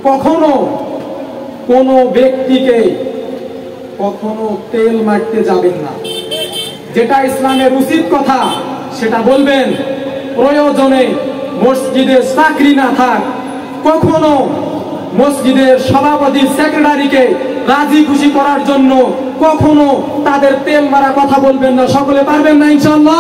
কখনো কোনো ব্যক্তিকে কখনো তেল মারতে যাবেন না। যেটা ইসলামের উচিত কথা সেটা বলবেন। প্রয়োজনে মসজিদে চাকরি না থাক, কখনো মসজিদের সভাপতি সেক্রেটারিকে রাজি খুশি করার জন্য কখনো তাদের তেল মারা কথা বলবেন না। সকলে পারবেন না ইনশাআল্লাহ?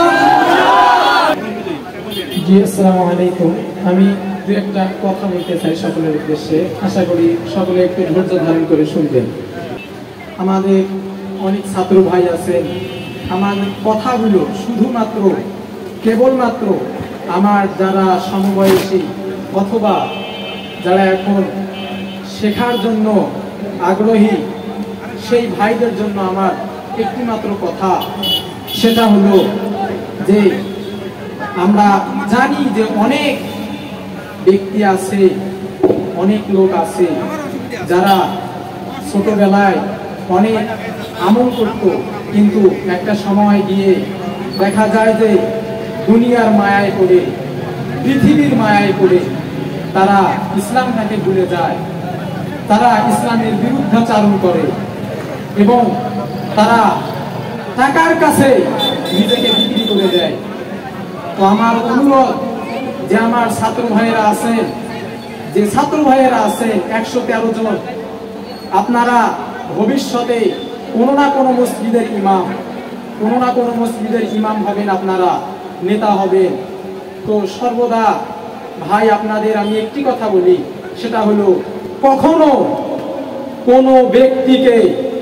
জি, আসসালামু আলাইকুম। আমি দু একটা কথা বলতে চাই সকলের উদ্দেশ্যে। আশা করি সকলে একটু ধৈর্য ধারণ করে শুনবেন। আমাদের অনেক ছাত্র ভাই আছেন, আমার কথাগুলো শুধুমাত্র কেবলমাত্র আমার যারা সমবয়সী অথবা যারা এখন শেখার জন্য আগ্রহী সেই ভাইদের জন্য আমার একটি মাত্র কথা, সেটা হলো যে আমরা জানি যে অনেক ব্যক্তি আছে, অনেক লোক আছে যারা ছোটবেলায় অনেক আমল করত, কিন্তু একটা সময় গিয়ে দেখা যায় যে দুনিয়ার মায়ায় পড়ে, পৃথিবীর মায়ায় পড়ে তারা ইসলামটাকে ভুলে যায়, তারা ইসলামের বিরুদ্ধাচারণ করে এবং তারা টাকার কাছে নিজেকে বিক্রি করে দেয়। তো আমার অনুরোধ যে আমার ছাত্র ভাইয়েরা আছেন, যে ছাত্র ভাইয়েরা আছেন 113 জন, আপনারা ভবিষ্যতে কোনো না কোনো মসজিদের ইমাম, কোনো না কোনো মসজিদের ইমাম হবেন, আপনারা নেতা হবেন। তো সর্বদা ভাই আপনাদের আমি একটি কথা বলি, সেটা হলো কখনো কোনো ব্যক্তিকে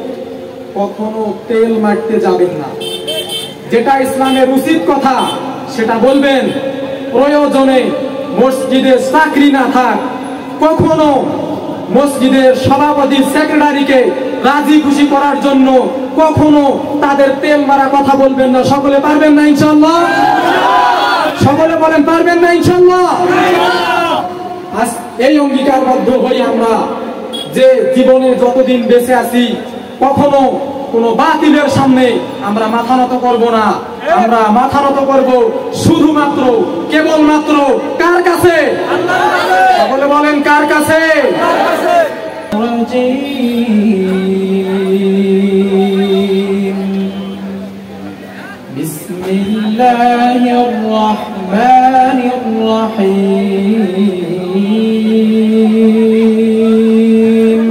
কখনো তেল মারতে যাবেন না। যেটা ইসলামের উচিত কথা সেটা বলবেন। প্রয়োজনে মসজিদে চাকরি না থাক, কখনো মসজিদের সভাপতি সেক্রেটারিকে রাজি খুশি করার জন্য কখনো তাদের তেল মারা কথা বলবেন না। সকলে পারবেন না ইনশাআল্লাহ? সকলে বলেন পারবেন না ইনশাআল্লাহ? আজ এই অঙ্গীকারবদ্ধ হই আমরা যে জীবনে যতদিন বেঁচে আছি কখনো কোনো বাতিলের সামনে আমরা মাথা নত করব না। আমরা মাথা নত করব শুধুমাত্র কেবলমাত্র কার কাছে? সকলে বলেন কার কাছে? বিসমিল্লাহির রহমানির রহিম।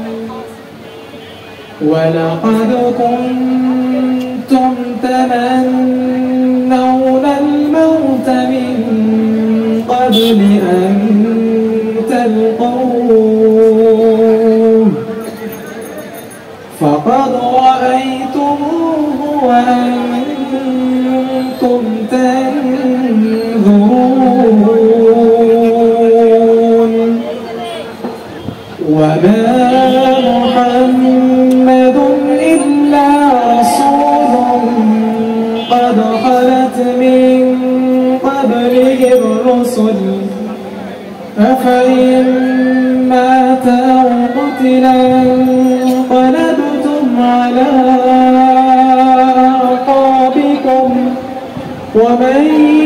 ওয়ালাকাদ কুনতুম তামান্নাউনা আল-মাউত মিন ক্বাবলি আন তালকাউহু ফাকাদ রাআইতুমুহু ওয়া আনতুম তানজুরুন। ওয়া মা মুহাম্মাদুন ইল্লা রাসূলুন قد خلت من قبله الرسل أفإن مات أو قتل انقلبتم على أعقابكم ومن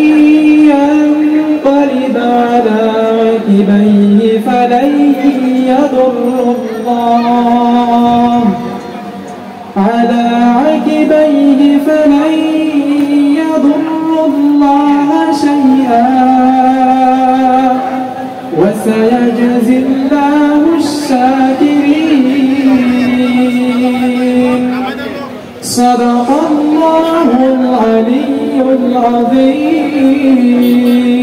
ينقلب على عقبيه فلن يضر الله شيئا وسيجزي الله الشاكرين. صدق الله العلي العظيم.